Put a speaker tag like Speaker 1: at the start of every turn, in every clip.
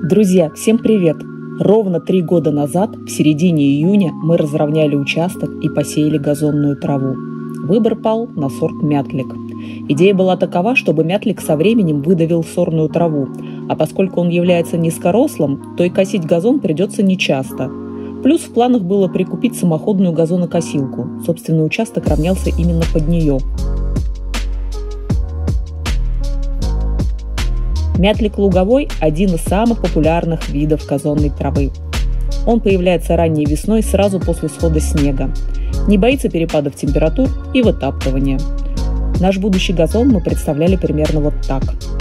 Speaker 1: Друзья, всем привет! Ровно 3 года назад, в середине июня, мы разровняли участок и посеяли газонную траву. Выбор пал на сорт мятлик. Идея была такова, чтобы мятлик со временем выдавил сорную траву, а поскольку он является низкорослым, то и косить газон придется нечасто. Плюс в планах было прикупить самоходную газонокосилку. Собственный участок равнялся именно под нее. Мятлик луговой – один из самых популярных видов газонной травы. Он появляется ранней весной сразу после схода снега. Не боится перепадов температур и вытаптывания. Наш будущий газон мы представляли примерно вот так.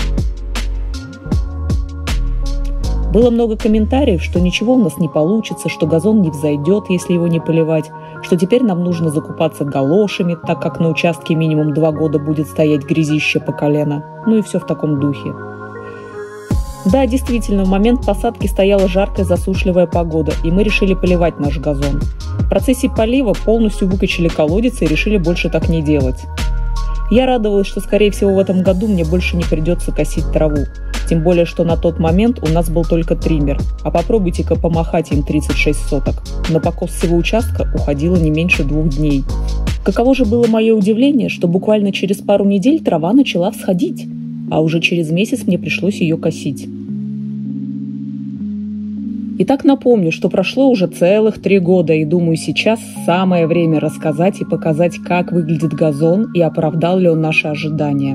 Speaker 1: Было много комментариев, что ничего у нас не получится, что газон не взойдет, если его не поливать, что теперь нам нужно закупаться галошами, так как на участке минимум 2 года будет стоять грязище по колено. Ну и все в таком духе. Да, действительно, в момент посадки стояла жаркая засушливая погода, и мы решили поливать наш газон. В процессе полива полностью выкачали колодец и решили больше так не делать. Я радовалась, что, скорее всего, в этом году мне больше не придется косить траву. Тем более, что на тот момент у нас был только триммер, а попробуйте-ка помахать им 36 соток. На покос всего участка уходило не меньше 2 дней. Каково же было мое удивление, что буквально через пару недель трава начала всходить, а уже через месяц мне пришлось ее косить. Итак, напомню, что прошло уже целых 3 года, и думаю, сейчас самое время рассказать и показать, как выглядит газон и оправдал ли он наши ожидания.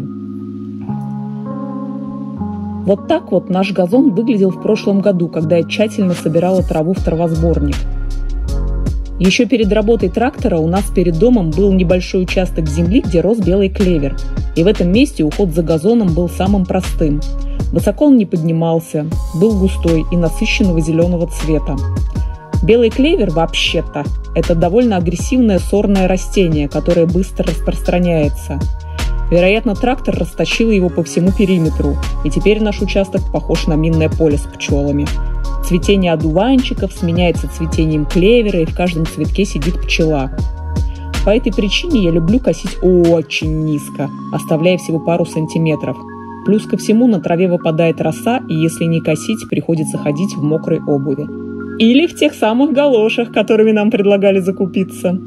Speaker 1: Вот так вот наш газон выглядел в прошлом году, когда я тщательно собирала траву в травосборник. Еще перед работой трактора у нас перед домом был небольшой участок земли, где рос белый клевер. И в этом месте уход за газоном был самым простым. Высоко он не поднимался, был густой и насыщенного зеленого цвета. Белый клевер, вообще-то, это довольно агрессивное сорное растение, которое быстро распространяется. Вероятно, трактор растащил его по всему периметру, и теперь наш участок похож на минное поле с пчелами. Цветение одуванчиков сменяется цветением клевера, и в каждом цветке сидит пчела. По этой причине я люблю косить очень низко, оставляя всего пару сантиметров. Плюс ко всему на траве выпадает роса, и если не косить, приходится ходить в мокрой обуви. Или в тех самых галошах, которыми нам предлагали закупиться.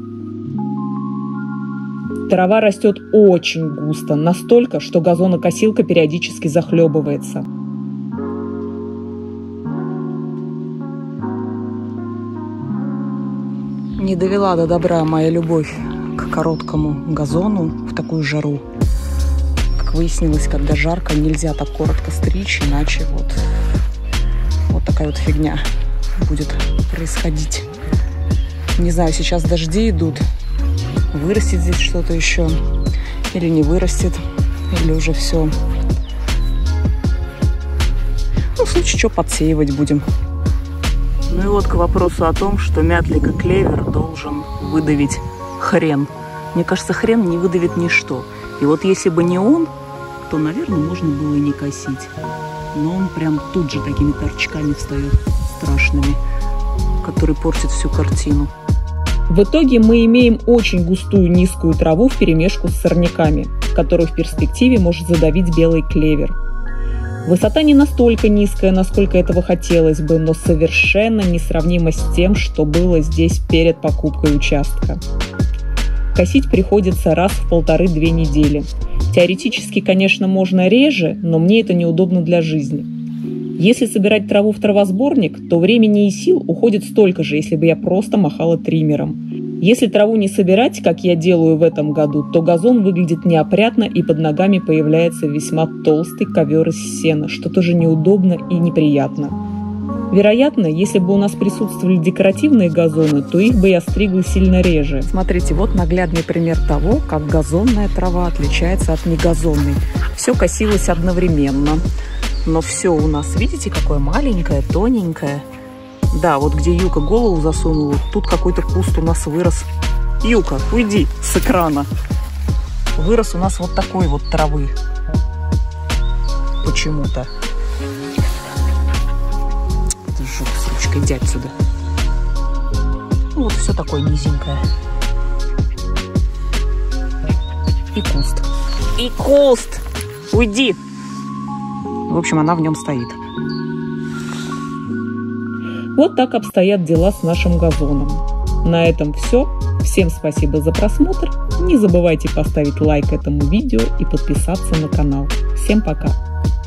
Speaker 1: Трава растет очень густо, настолько, что газонокосилка периодически захлебывается. Не довела до добра моя любовь к короткому газону в такую жару. Как выяснилось, когда жарко, нельзя так коротко стричь, иначе вот такая вот фигня будет происходить. Не знаю, сейчас дожди идут, вырастет здесь что-то еще, или не вырастет, или уже все. Ну, в случае чего, подсеивать будем. Ну и вот к вопросу о том, что мятлик и клевер должен выдавить хрен. Мне кажется, хрен не выдавит ничто. И вот если бы не он, то, наверное, можно было и не косить. Но он прям тут же такими торчками встает страшными, которые портят всю картину. В итоге мы имеем очень густую низкую траву вперемешку с сорняками, которую в перспективе может задавить белый клевер. Высота не настолько низкая, насколько этого хотелось бы, но совершенно несравнима с тем, что было здесь перед покупкой участка. Косить приходится раз в 1,5-2 недели. Теоретически, конечно, можно реже, но мне это неудобно для жизни. Если собирать траву в травосборник, то времени и сил уходит столько же, если бы я просто махала триммером. Если траву не собирать, как я делаю в этом году, то газон выглядит неопрятно и под ногами появляется весьма толстый ковер из сена, что тоже неудобно и неприятно. Вероятно, если бы у нас присутствовали декоративные газоны, то их бы я стригла сильно реже. Смотрите, вот наглядный пример того, как газонная трава отличается от негазонной. Все косилось одновременно, но все у нас, видите, какое маленькое, тоненькое. Да, вот где Юка голову засунула, тут какой-то куст у нас вырос. Юка, уйди с экрана. Вырос у нас вот такой вот травы. Почему-то. Это жопа с ручкой, иди отсюда. Ну, вот все такое низенькое. И куст. И куст! Уйди! В общем, она в нем стоит. Вот так обстоят дела с нашим газоном. На этом все. Всем спасибо за просмотр. Не забывайте поставить лайк этому видео и подписаться на канал. Всем пока!